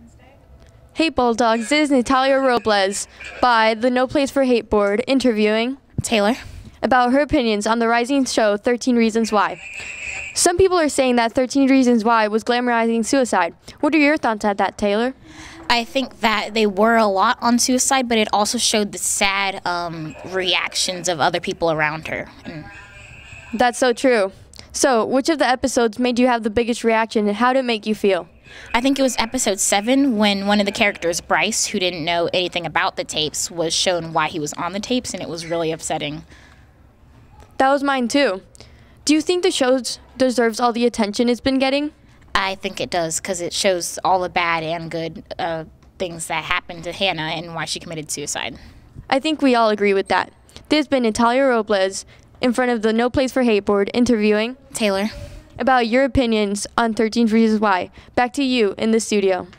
Hey Bulldogs, this is Natalia Robles by the No Place for Hate board interviewing Taylor. about her opinions on the rising show 13 Reasons Why. Some people are saying that 13 Reasons Why was glamorizing suicide. What are your thoughts on that, Taylor? I think that they were a lot on suicide, but it also showed the sad reactions of other people around her. That's so true. So, which of the episodes made you have the biggest reaction and how did it make you feel? I think it was episode 7 when one of the characters, Bryce, who didn't know anything about the tapes, was shown why he was on the tapes, and it was really upsetting. That was mine too. Do you think the show deserves all the attention it's been getting? I think it does, because it shows all the bad and good things that happened to Hannah and why she committed suicide. I think we all agree with that. This has been Natalia Robles in front of the No Place for Hate board interviewing Taylor. about your opinions on 13 Reasons Why. Back to you in the studio.